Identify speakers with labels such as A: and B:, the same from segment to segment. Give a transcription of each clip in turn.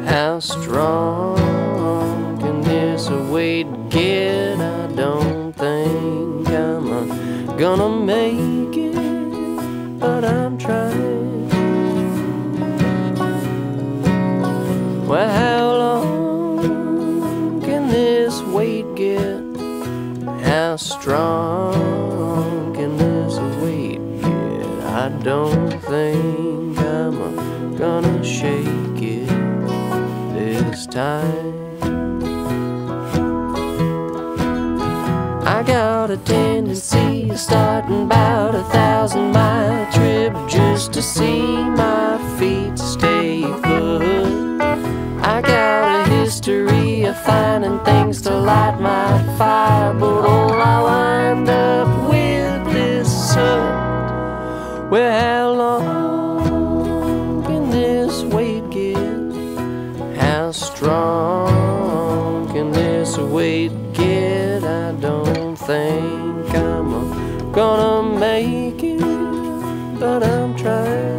A: How strong can this weight get? I don't think I'm gonna make it, but I'm trying. Well, how long can this weight get? How strong can this weight get? I don't think I'm gonna shake it this time. I got a tendency of starting about 1,000-mile trip just to see my feet stay put. I got a history of finding things to light my fire, but oh, I wind up with this soot. Well, how long can this weight get? How strong can this weight get? I don't think I'm gonna make it, but I'm trying.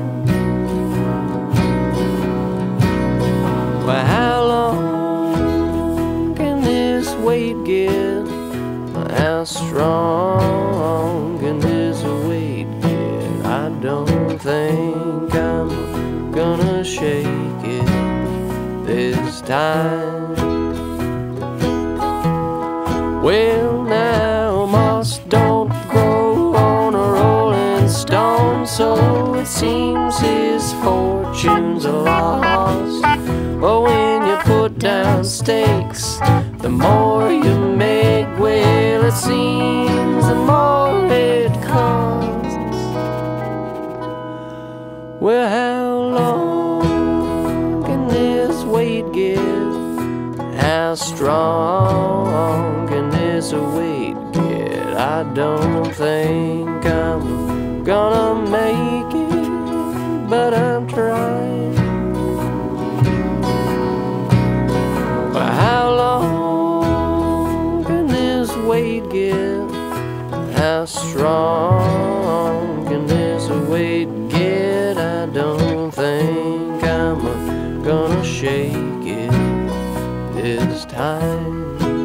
A: Well, how long can this weight get? How strong can this weight get? I don't think I'm gonna shake it this time. Well, now moss don't grow on a rolling stone, so it seems his fortunes are lost. But when you put down stakes, the more you make, well, it seems the more it costs. Well, how long can this weight get? How strong can this weight get? I don't think I'm gonna make it, but I'm trying. Well, how long can this weight get? How strong can this weight get? I don't think I'm gonna shake it this time.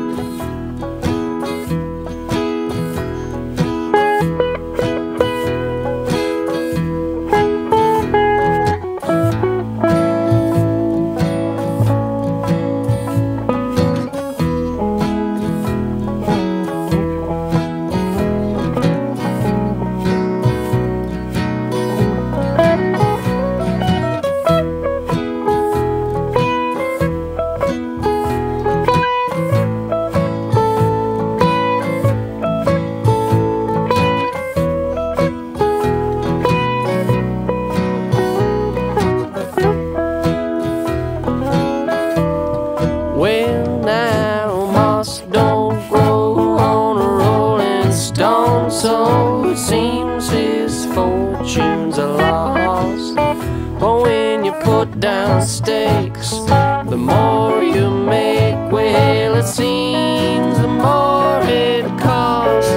A: Well, now moss don't grow on a rolling stone, so it seems his fortunes are lost. But when you put down stakes, the more you make, well, it seems the more it costs.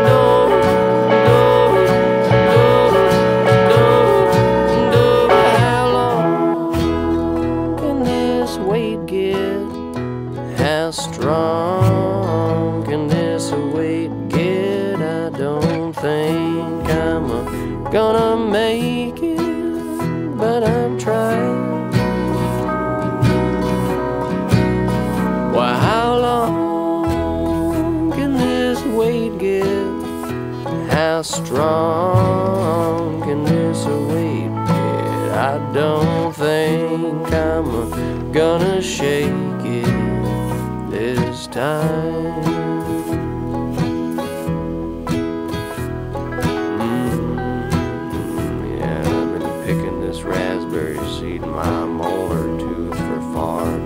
A: How long can this weight get? How strong can this weight get? I don't think I'm gonna make it, but I'm trying. Well, how long can this weight get? How strong can this weight get? I don't think I'm gonna shake it this time. Yeah, I've been picking this raspberry seed in my molar tooth for far